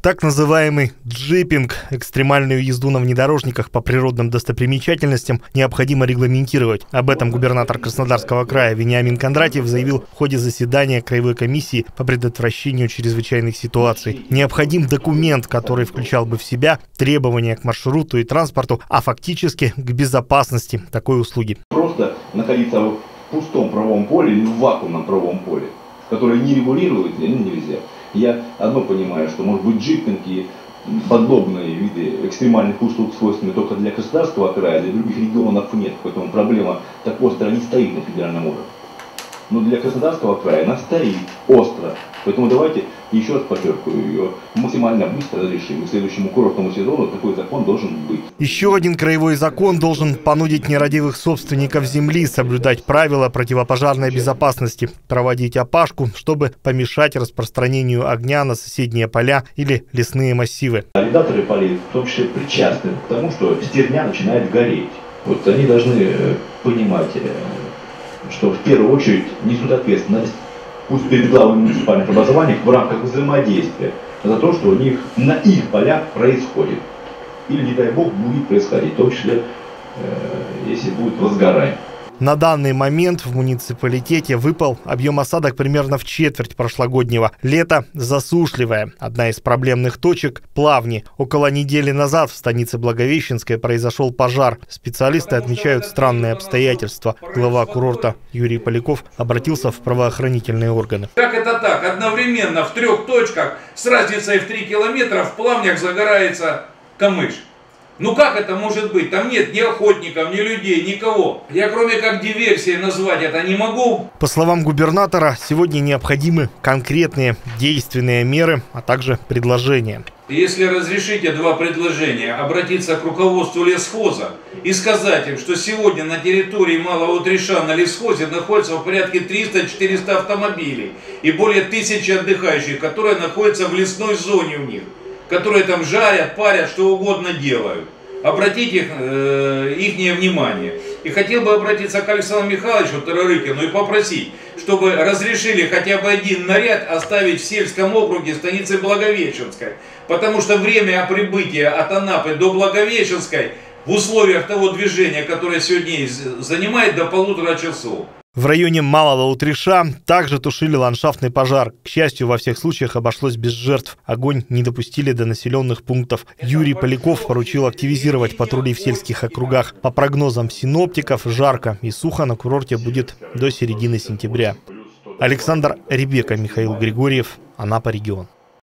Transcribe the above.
Так называемый джипинг, экстремальную езду на внедорожниках по природным достопримечательностям, необходимо регламентировать. Об этом губернатор Краснодарского края Вениамин Кондратьев заявил в ходе заседания Краевой комиссии по предотвращению чрезвычайных ситуаций. Необходим документ, который включал бы в себя требования к маршруту и транспорту, а фактически к безопасности такой услуги. Просто находиться в пустом правовом поле или в вакуумном правовом поле, которое не регулирует, нельзя. Я одно понимаю, что может быть джипинг и подобные виды экстремальных услуг свойственны только для Краснодарского края, для других регионов нет, поэтому проблема так остро не стоит на федеральном уровне. Но для Краснодарского края она стоит остро. Поэтому давайте, еще раз подчеркиваю, ее максимально быстро разрешим. И к следующему курортному сезону такой закон должен быть. Еще один краевой закон должен понудить нерадивых собственников земли соблюдать правила противопожарной безопасности, проводить опашку, чтобы помешать распространению огня на соседние поля или лесные массивы. Арендаторы полей в том числе причастны к тому, что стерня начинает гореть. Вот они должны понимать, что в первую очередь несут ответственность, пусть перед главами муниципальных образований, в рамках взаимодействия за то, что у них на их полях происходит. Или, не дай бог, будет происходить, в том числе, если будет возгорание. На данный момент в муниципалитете выпал объем осадок примерно в четверть прошлогоднего. Лето засушливое. Одна из проблемных точек – Плавни. Около недели назад в станице Благовещенской произошел пожар. Специалисты отмечают странные обстоятельства. Глава курорта Юрий Поляков обратился в правоохранительные органы. Как это так? Одновременно в 3 точках с разницей в 3 километра в Плавнях загорается камыш. Ну как это может быть? Там нет ни охотников, ни людей, никого. Я кроме как диверсией назвать это не могу. По словам губернатора, сегодня необходимы конкретные действенные меры, а также предложения. Если разрешите 2 предложения, обратиться к руководству лесхоза и сказать им, что сегодня на территории Малого Утриша на лесхозе находится в порядке 300-400 автомобилей и более 1000 отдыхающих, которые находятся в лесной зоне у них, которые там жарят, парят, что угодно делают. Обратите их внимание. И хотел бы обратиться к Александру Михайловичу Тарарыкину и попросить, чтобы разрешили хотя бы 1 наряд оставить в сельском округе станицы Благовещенской. Потому что время прибытия от Анапы до Благовещенской в условиях того движения, которое сегодня занимает, до 1,5 часов. В районе Малого Утриша также тушили ландшафтный пожар. К счастью, во всех случаях обошлось без жертв. Огонь не допустили до населенных пунктов. Юрий Поляков поручил активизировать патрули в сельских округах. По прогнозам синоптиков, жарко и сухо на курорте будет до середины сентября. Александр Ребека, Михаил Григорьев, Анапа регион.